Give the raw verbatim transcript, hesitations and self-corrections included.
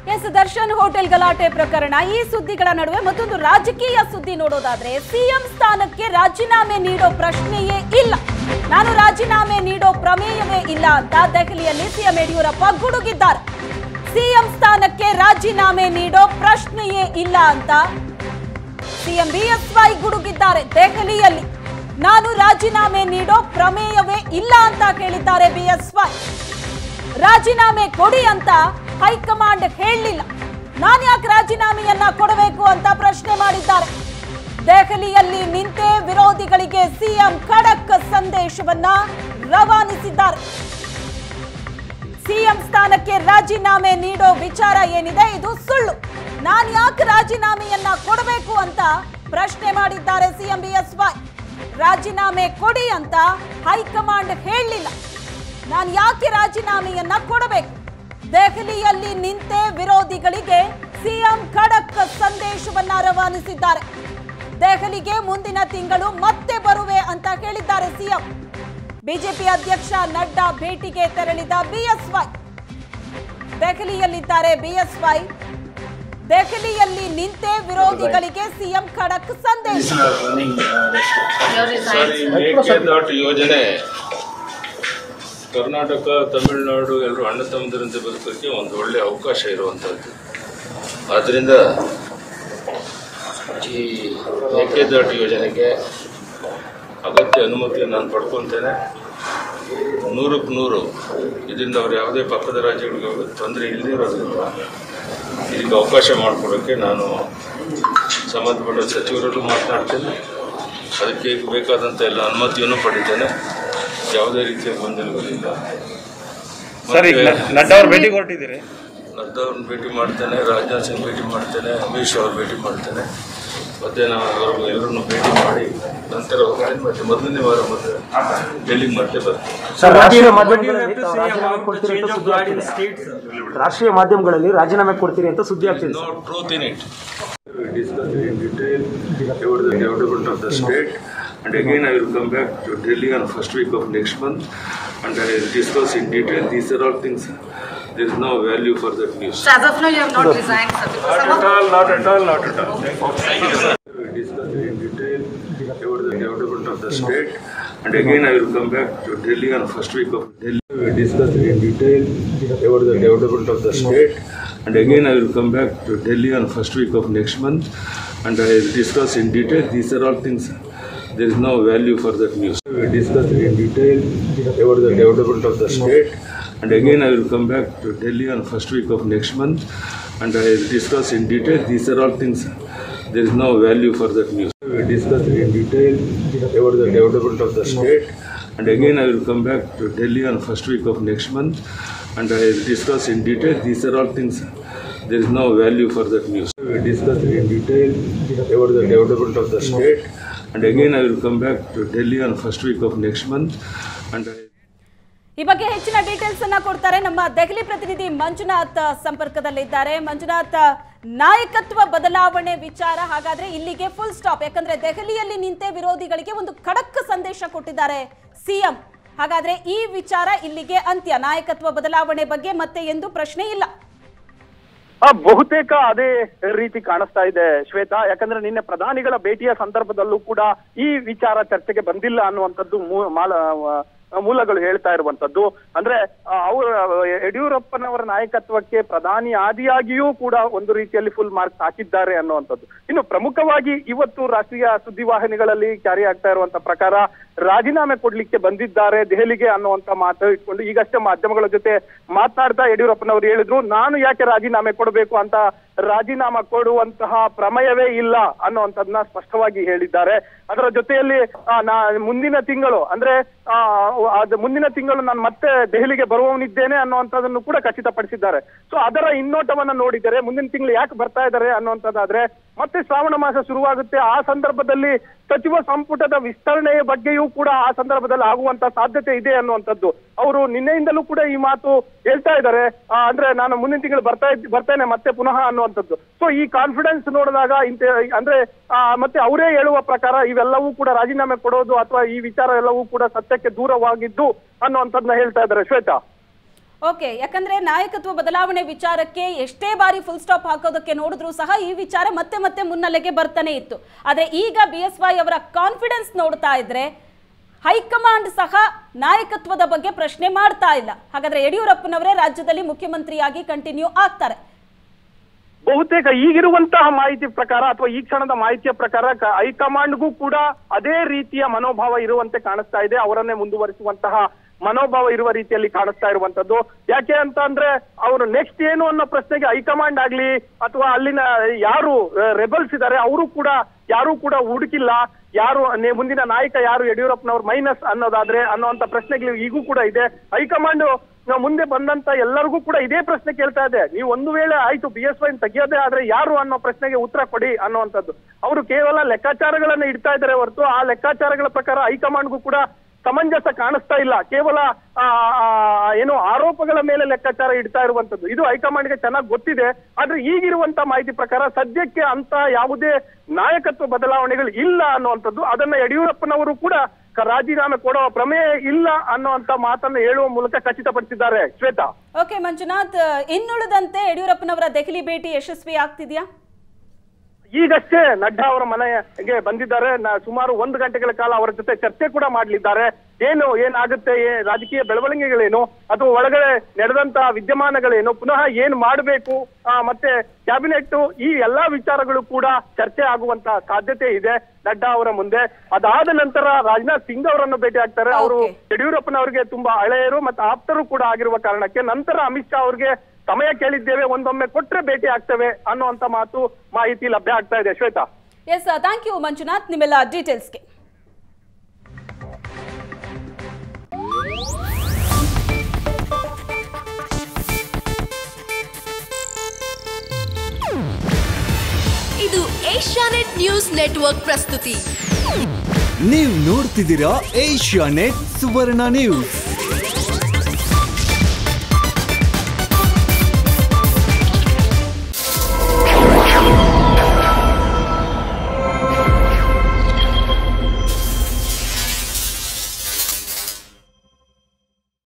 S Darshan hotel ಗಲಾಟೆ ಪ್ರಕರಣ ಈ ಸುದ್ದಿಗಳ ನಡುವೆ ಮತ್ತೊಂದು ರಾಜಕೀಯ ಸುದ್ದಿ ನೋಡೋದಾದ್ರೆ ಸಿಎಂ ಸ್ಥಾನಕ್ಕೆ ರಾಜೀನಾಮೆ ನೀಡೋ ಪ್ರಶ್ನೆಯೇ ಇಲ್ಲ, ನಾನು ರಾಜೀನಾಮೆ ನೀಡೋ ಪ್ರಮೇಯವೇ ಇಲ್ಲ ಅಂತ ದೆಹಲಿಯಲ್ಲಿ ಸಿಎಂ ಯಡಿಯೂರಪ್ಪ ಗುಡುಗಿದ್ದಾರೆ. ಸಿಎಂ ಸ್ಥಾನಕ್ಕೆ ರಾಜೀನಾಮೆ ನೀಡೋ ಪ್ರಶ್ನೆಯೇ ಇಲ್ಲ ಅಂತ ಸಿಎಂ ಬಿಎಸ್ವೈ ಗುಡುಗಿದ್ದಾರೆ. ದೆಹಲಿಯಲ್ಲಿ ನಾನು ರಾಜೀನಾಮೆ ನೀಡೋ ಪ್ರಮೇಯವೇ ಇಲ್ಲ ಅಂತ ಹೇಳಿದ್ದಾರೆ ಬಿಎಸ್ವೈ. ರಾಜೀನಾಮೆ ಕೊಡಿ ಅಂತ ಹೈಕಮಾಂಡ್ ಹೇಳಲಿಲ್ಲ, ನಾನು ಯಾಕೆ ರಾಜೀನಾಮೆಯನ್ನ ಕೊಡಬೇಕು ಅಂತ ಪ್ರಶ್ನೆ ಮಾಡಿದ್ದಾರೆ. ದೆಹಲಿಯಲ್ಲಿ ನಿಂತೇ ವಿರೋಧಿಗಳಿಗೆ ಸಿಎಂ ಖಡಕ್ ಸಂದೇಶವನ್ನ ರವಾನಿಸಿದ್ದಾರೆ. ಸಿಎಂ ಸ್ಥಾನಕ್ಕೆ ರಾಜೀನಾಮೆ ನೀಡೋ ವಿಚಾರ ಏನಿದೆ ಇದು ಸುಳ್ಳು, ನಾನು ಯಾಕೆ ರಾಜೀನಾಮೆಯನ್ನ ಕೊಡಬೇಕು ಅಂತ ಪ್ರಶ್ನೆ ಮಾಡಿದ್ದಾರೆ ಸಿಎಂ ಬಿಎಸ್ವೈ. ರಾಜೀನಾಮೆ ಕೊಡಿ ಅಂತ ಹೈಕಮಾಂಡ್ ಹೇಳಲಿಲ್ಲ, ನಾನು ಯಾಕೆ ರಾಜೀನಾಮೆಯನ್ನ ಕೊಡಬೇಕು. ದೆಹಲಿಯಲ್ಲಿ ನಿಂತೇ ವಿರೋಧಿಗಳಿಗೆ ಸಿಎಂ ಖಡಕ್ ಸಂದೇಶವನ್ನ ರವಾನಿಸಿದ್ದಾರೆ. ದೆಹಲಿಗೆ ಮುಂದಿನ ತಿಂಗಳು ಮತ್ತೆ ಬರುವೆ ಅಂತ ಹೇಳಿದ್ದಾರೆ ಸಿಎಂ. ಬಿಜೆಪಿ ಅಧ್ಯಕ್ಷ ನಡ್ಡಾ ಭೇಟಿಗೆ ತೆರಳಿದ ಬಿಎಸ್ವೈ. ದೆಹಲಿಯಲ್ಲಿದ್ದಾರೆ ಬಿಎಸ್ವೈ. ದೆಹಲಿಯಲ್ಲಿ ನಿಂತೇ ವಿರೋಧಿಗಳಿಗೆ ಸಿಎಂ ಖಡಕ್ ಸಂದೇಶ. ಯೋಜನೆ ಕರ್ನಾಟಕ ತಮಿಳುನಾಡು ಎಲ್ಲರೂ ಅಣ್ಣ ತಮ್ಮದರಂತೆ ಬದುಕೋಕ್ಕೆ ಒಂದು ಒಳ್ಳೆಯ ಅವಕಾಶ ಇರುವಂಥದ್ದು. ಆದ್ದರಿಂದ ಈ ಮೇಕೆದಾಟು ಯೋಜನೆಗೆ ಅಗತ್ಯ ಅನುಮತಿಯನ್ನು ನಾನು ಪಡ್ಕೊತೇನೆ. ನೂರಕ್ಕೆ ನೂರು ಇದರಿಂದ ಅವರು ಯಾವುದೇ ಪಕ್ಕದ ರಾಜ್ಯಗಳಿಗೆ ತೊಂದರೆ ಇಲ್ಲದೇ ಇರೋದ್ರಿಂದ ಇದಕ್ಕೆ ಅವಕಾಶ ಮಾಡಿಕೊಡೋಕ್ಕೆ ನಾನು ಸಂಬಂಧಪಟ್ಟ ಸಚಿವರಲ್ಲೂ ಮಾತನಾಡ್ತೇನೆ. ಅದಕ್ಕೆ ಬೇಕಾದಂಥ ಎಲ್ಲ ಅನುಮತಿಯನ್ನು ಪಡಿತೇನೆ. ಯಾವುದೇ ರೀತಿಯ ಗೊಂದಲಗಳಿಲ್ಲ. ನಡ್ಡಾ ಅವ್ರ ಭೇಟಿಗೆ ಹೊರಟಿದ್ದೀರಿ? ನಡ್ಡಾ ಅವ್ರನ್ನ ಭೇಟಿ ಮಾಡ್ತೇನೆ, ರಾಜನಾಥ್ ಸಿಂಗ್ ಭೇಟಿ ಮಾಡ್ತೇನೆ, ಅಮಿತ್ ಶಾ ಅವ್ರ ಭೇಟಿ ಮಾಡ್ತೇನೆ. ಮತ್ತೆ ನಾವು ಅವ್ರಿಗೂ ಎಲ್ಲರನ್ನು ಭೇಟಿ ಮಾಡಿ ನಂತರ ಮತ್ತೆ ಮೊದಲನೇ ವಾರ ಮತ್ತೆ ಡೆಲ್ಲಿಗೆ ಮತ್ತೆ ಬರ್ತೇವೆ. ರಾಷ್ಟ್ರೀಯ ಮಾಧ್ಯಮಗಳಲ್ಲಿ ರಾಜೀನಾಮೆ ಕೊಡ್ತೀರಿ ಅಂತ ಸುದ್ದಿ ಆಗ್ತಿದೆ. No truth in it. Discuss in detail about the development of the state, and again I will come back to Delhi on first week of next month, and I will discuss in detail. These are all things. There is no value for that news. So as of now, you have not resigned, sir. Not at all. Not at all. Not at all. Thank you, sir. We will discuss in detail about the development of the state, and again I will come back to Delhi on first week of Delhi. We will discuss in detail about the development of the state. And again, I will come back to Delhi on first week of next month, and I will discuss in detail. These are all things. There is no value for that news. We will discuss in detail about the development of the state, and again, I will come back to Delhi on first week of next month, and I will discuss in detail. These are all things. There is no value for that news. We will discuss in detail about the development of the state, and again, I will come back to Delhi on first week of next month, and I will discuss in detail. These are all things. There is no value for that news. We will discuss in detail about the development of the state, and again I will come back to Delhi on first week of next month, and I ಈ ಬಗ್ಗೆ ಹೆಚ್ಚಿನ details ಅನ್ನ ಕೊಡ್ತಾರೆ ನಮ್ಮ ದೆಹಲಿ ಪ್ರತಿನಿಧಿ ಮಂಜುನಾಥ್ ಸಂಪರ್ಕದಲ್ಲಿದ್ದಾರೆ. ಮಂಜುನಾಥ್, ನಾಯಕತ್ವ ಬದಲಾವಣೆ ವಿಚಾರ ಹಾಗಾದ್ರೆ ಇಲ್ಲಿಗೆ ಫುಲ್ ಸ್ಟಾಪ್, ಯಾಕಂದ್ರೆ ದೆಹಲಿಯಲ್ಲಿ ನಿಂತೆ ವಿರೋಧಿಗಳಿಗೆ ಒಂದು ಖಡಕ್ ಸಂದೇಶ ಕೊಟ್ಟಿದ್ದಾರೆ ಸಿಎಂ. ಹಾಗಾದ್ರೆ ಈ ವಿಚಾರ ಇಲ್ಲಿಗೆ ಅಂತ್ಯ, ನಾಯಕತ್ವ ಬದಲಾವಣೆ ಬಗ್ಗೆ ಮತ್ತೆ ಎಂದು ಪ್ರಶ್ನೆ ಇಲ್ಲ. ಬಹುತೇಕ ಅದೇ ರೀತಿ ಕಾಣಿಸ್ತಾ ಇದೆ ಶ್ವೇತಾ. ಯಾಕಂದ್ರೆ ನಿನ್ನೆ ಪ್ರಧಾನಿಗಳ ಭೇಟಿಯ ಸಂದರ್ಭದಲ್ಲೂ ಕೂಡ ಈ ವಿಚಾರ ಚರ್ಚೆಗೆ ಬಂದಿಲ್ಲ ಅನ್ನುವಂಥದ್ದು ಮೂಲಗಳು ಹೇಳ್ತಾ ಇರುವಂತದ್ದು. ಅಂದ್ರೆ ಅವರ ಯಡಿಯೂರಪ್ಪನವರ ನಾಯಕತ್ವಕ್ಕೆ ಪ್ರಧಾನಿ ಆದಿಯಾಗಿಯೂ ಕೂಡ ಒಂದು ರೀತಿಯಲ್ಲಿ ಫುಲ್ ಮಾರ್ಕ್ಸ್ ಹಾಕಿದ್ದಾರೆ ಅನ್ನುವಂಥದ್ದು. ಇನ್ನು ಪ್ರಮುಖವಾಗಿ ಇವತ್ತು ರಾಷ್ಟ್ರೀಯ ಸುದ್ದಿವಾಹಿನಿಗಳಲ್ಲಿ ಜಾರಿ ಆಗ್ತಾ ಇರುವಂತ ಪ್ರಕಾರ ರಾಜೀನಾಮೆ ಕೊಡ್ಲಿಕ್ಕೆ ಬಂದಿದ್ದಾರೆ ದೆಹಲಿಗೆ ಅನ್ನುವಂತ ಮಾತು ಇಟ್ಕೊಂಡು ಈಗಷ್ಟೇ ಮಾಧ್ಯಮಗಳ ಜೊತೆ ಮಾತನಾಡ್ತಾ ಯಡಿಯೂರಪ್ಪನವರು ಹೇಳಿದ್ರು, ನಾನು ಯಾಕೆ ರಾಜೀನಾಮೆ ಕೊಡಬೇಕು ಅಂತ ರಾಜೀನಾಮೆ ಕೊಡುವಂತಹ ಪ್ರಮೇಯವೇ ಇಲ್ಲ ಅನ್ನುವಂಥದ್ದನ್ನ ಸ್ಪಷ್ಟವಾಗಿ ಹೇಳಿದ್ದಾರೆ. ಅದರ ಜೊತೆಯಲ್ಲಿ ನಾ ಮುಂದಿನ ತಿಂಗಳು ಅಂದ್ರೆ ಆ ಅದು ಮುಂದಿನ ತಿಂಗಳು ನಾನು ಮತ್ತೆ ದೆಹಲಿಗೆ ಬರುವವನಿದ್ದೇನೆ ಅನ್ನುವಂಥದ್ದನ್ನು ಕೂಡ ಖಚಿತಪಡಿಸಿದ್ದಾರೆ. ಸೊ ಅದರ ಹಿನ್ನೋಟವನ್ನ ನೋಡಿದರೆ ಮುಂದಿನ ತಿಂಗಳು ಯಾಕೆ ಬರ್ತಾ ಇದ್ದಾರೆ ಅನ್ನುವಂಥದ್ದಾದ್ರೆ ಮತ್ತೆ ಶ್ರಾವಣ ಮಾಸ ಶುರುವಾಗುತ್ತೆ. ಆ ಸಂದರ್ಭದಲ್ಲಿ ಸಚಿವ ಸಂಪುಟದ ವಿಸ್ತರಣೆಯ ಬಗ್ಗೆಯೂ ಕೂಡ ಆ ಸಂದರ್ಭದಲ್ಲಿ ಆಗುವಂತ ಸಾಧ್ಯತೆ ಇದೆ ಅನ್ನುವಂಥದ್ದು ಅವರು ನಿನ್ನೆಯಿಂದಲೂ ಕೂಡ ಈ ಮಾತು ಹೇಳ್ತಾ ಇದ್ದಾರೆ. ಅಂದ್ರೆ ನಾನು ಮುಂದಿನ ತಿಂಗಳು ಬರ್ತಾ ಬರ್ತೇನೆ ಮತ್ತೆ ಪುನಃ ಅನ್ನುವಂಥದ್ದು. ಸೊ ಈ ಕಾನ್ಫಿಡೆನ್ಸ್ ನೋಡಿದಾಗ ಇಂತ ಅಂದ್ರೆ ಮತ್ತೆ ಅವರೇ ಹೇಳುವ ಪ್ರಕಾರ ಇವೆಲ್ಲವೂ ಕೂಡ ರಾಜೀನಾಮೆ ಕೊಡೋದು ಅಥವಾ ಈ ವಿಚಾರ ಎಲ್ಲವೂ ಕೂಡ ಸತ್ಯಕ್ಕೆ ದೂರವಾಗಿದ್ದು ಅನ್ನುವಂಥದ್ದನ್ನ ಹೇಳ್ತಾ ಇದ್ದಾರೆ ಶ್ವೇತಾ. ಓಕೆ, ಯಾಕಂದ್ರೆ ನಾಯಕತ್ವ ಬದಲಾವಣೆ ವಿಚಾರಕ್ಕೆ ಎಷ್ಟೇ ಬಾರಿ ಫುಲ್ ಸ್ಟಾಪ್ ಹಾಕೋದಕ್ಕೆ ನೋಡಿದ್ರು ಸಹ ಈ ವಿಚಾರ ಮತ್ತೆ ಮತ್ತೆ ಮುನ್ನೆಲೆಗೆ ಬರ್ತಾನೆ ಇತ್ತು. ಆದ್ರೆ ಈಗ ಬಿ ಎಸ್ ವೈ ಅವರ ಕಾನ್ಫಿಡೆನ್ಸ್ ನೋಡ್ತಾ ಇದ್ರೆ ಹೈಕಮಾಂಡ್ ಸಹ ನಾಯಕತ್ವದ ಬಗ್ಗೆ ಪ್ರಶ್ನೆ ಮಾಡ್ತಾ ಇಲ್ಲ. ಹಾಗಾದ್ರೆ ಯಡಿಯೂರಪ್ಪನವರೇ ರಾಜ್ಯದಲ್ಲಿ ಮುಖ್ಯಮಂತ್ರಿಯಾಗಿ ಕಂಟಿನ್ಯೂ ಆಗ್ತಾರೆ. ಬಹುತೇಕ ಈಗಿರುವಂತಹ ಮಾಹಿತಿ ಪ್ರಕಾರ ಅಥವಾ ಈ ಕ್ಷಣದ ಮಾಹಿತಿಯ ಪ್ರಕಾರ ಹೈಕಮಾಂಡ್ಗೂ ಕೂಡ ಅದೇ ರೀತಿಯ ಮನೋಭಾವ ಇರುವಂತೆ ಕಾಣಿಸ್ತಾ ಇದೆ. ಅವರನ್ನೇ ಮುಂದುವರಿಸುವಂತಹ ಮನೋಭಾವ ಇರುವ ರೀತಿಯಲ್ಲಿ ಕಾಣಿಸ್ತಾ ಇರುವಂತದ್ದು. ಯಾಕೆ ಅಂತ ಅಂದ್ರೆ ಅವರು ನೆಕ್ಸ್ಟ್ ಏನು ಅನ್ನೋ ಪ್ರಶ್ನೆಗೆ ಹೈಕಮಾಂಡ್ ಆಗ್ಲಿ ಅಥವಾ ಅಲ್ಲಿನ ಯಾರು ರೆಬಲ್ಸ್ ಇದ್ದಾರೆ ಅವರು ಕೂಡ ಯಾರು ಕೂಡ ಹುಡುಕಿಲ್ಲ. ಯಾರು ಮುಂದಿನ ನಾಯಕ ಯಾರು ಯಡಿಯೂರಪ್ಪನವ್ರು ಮೈನಸ್ ಅನ್ನೋದಾದ್ರೆ ಅನ್ನೋಂತ ಪ್ರಶ್ನೆಗಳು ಈಗೂ ಕೂಡ ಇದೆ. ಹೈಕಮಾಂಡ್ ಮುಂದೆ ಬಂದಂತ ಎಲ್ಲರಿಗೂ ಕೂಡ ಇದೇ ಪ್ರಶ್ನೆ ಕೇಳ್ತಾ ಇದೆ. ನೀವು ಒಂದು ವೇಳೆ ಆಯ್ತು ಬಿ ಎಸ್ ವೈ ತೆಗಿಯೋದೇ ಆದ್ರೆ ಯಾರು ಅನ್ನೋ ಪ್ರಶ್ನೆಗೆ ಉತ್ತರ ಕೊಡಿ ಅನ್ನುವಂಥದ್ದು. ಅವರು ಕೇವಲ ಲೆಕ್ಕಾಚಾರಗಳನ್ನ ಇಡ್ತಾ ಇದ್ದಾರೆ ಹೊರತು ಆ ಲೆಕ್ಕಾಚಾರಗಳ ಪ್ರಕಾರ ಹೈಕಮಾಂಡ್ಗೂ ಕೂಡ ಸಮಂಜಸ ಕಾಣಿಸ್ತಾ ಇಲ್ಲ. ಕೇವಲ ಆ ಏನು ಆರೋಪಗಳ ಮೇಲೆ ಲೆಕ್ಕಾಚಾರ ಇಡ್ತಾ ಇರುವಂತದ್ದು ಇದು ಹೈಕಮಾಂಡ್ಗೆ ಚೆನ್ನಾಗಿ ಗೊತ್ತಿದೆ. ಆದ್ರೆ ಈಗಿರುವಂತ ಮಾಹಿತಿ ಪ್ರಕಾರ ಸದ್ಯಕ್ಕೆ ಅಂತ ಯಾವುದೇ ನಾಯಕತ್ವ ಬದಲಾವಣೆಗಳು ಇಲ್ಲ ಅನ್ನುವಂಥದ್ದು. ಅದನ್ನ ಯಡಿಯೂರಪ್ಪನವರು ಕೂಡ ರಾಜೀನಾಮೆ ಕೊಡುವ ಪ್ರಮೇಯ ಇಲ್ಲ ಅನ್ನುವಂತ ಮಾತನ್ನು ಹೇಳುವ ಮೂಲಕ ಖಚಿತಪಡಿಸಿದ್ದಾರೆ. ಶ್ವೇತಾ. ಓಕೆ ಮಂಜುನಾಥ್, ಇನ್ನುಳಿದಂತೆ ಯಡಿಯೂರಪ್ಪನವರ ದೆಹಲಿ ಭೇಟಿ ಯಶಸ್ವಿ ಆಗ್ತಿದ್ಯಾ? ಈಗಷ್ಟೇ ನಡ್ಡಾ ಅವರ ಮನೆಗೆ ಬಂದಿದ್ದಾರೆ. ಸುಮಾರು ಒಂದು ಗಂಟೆಗಳ ಕಾಲ ಅವರ ಜೊತೆ ಚರ್ಚೆ ಕೂಡ ಮಾಡಲಿದ್ದಾರೆ. ಏನು ಏನಾಗುತ್ತೆ, ರಾಜಕೀಯ ಬೆಳವಣಿಗೆಗಳೇನು ಅಥವಾ ಒಳಗಡೆ ನಡೆದಂತಹ ವಿದ್ಯಮಾನಗಳೇನು, ಪುನಃ ಏನ್ ಮಾಡಬೇಕು, ಮತ್ತೆ ಕ್ಯಾಬಿನೆಟ್ ಈ ಎಲ್ಲಾ ವಿಚಾರಗಳು ಕೂಡ ಚರ್ಚೆ ಆಗುವಂತ ಸಾಧ್ಯತೆ ಇದೆ ನಡ್ಡಾ ಅವರ ಮುಂದೆ. ಅದಾದ ನಂತರ ರಾಜನಾಥ್ ಸಿಂಗ್ ಅವರನ್ನು ಭೇಟಿ ಆಗ್ತಾರೆ. ಅವರು ಯಡಿಯೂರಪ್ಪನವರಿಗೆ ತುಂಬಾ ಹಳೆಯರು ಮತ್ತು ಆಪ್ತರು ಕೂಡ ಆಗಿರುವ ಕಾರಣಕ್ಕೆ ನಂತರ ಅಮಿತ್ ಶಾ ಅವರಿಗೆ ಸಮಯ ಕೇಳಿದ್ದೇವೆ, ಒಂದೊಮ್ಮೆ ಕೊಟ್ರೆ ಭೇಟಿ ಆಗ್ತೇವೆ ಅನ್ನುವಂತ ಮಾತು ಮಾಹಿತಿ ಲಭ್ಯ ಆಗ್ತಾ ಇದೆ. Shweta. Yes, thank you Manjunath ನಿಮ್ಮೆಲ್ಲ ಡೀಟೇಲ್ಸ್ಗೆ. ಇದು ಏಷ್ಯಾನೆಟ್ ನ್ಯೂಸ್ ನೆಟ್ವರ್ಕ್ ಪ್ರಸ್ತುತಿ. ನೀವು ನೋಡ್ತಿದ್ದೀರಾ ಏಷ್ಯಾನೆಟ್ ಸುವರ್ಣ ನ್ಯೂಸ್.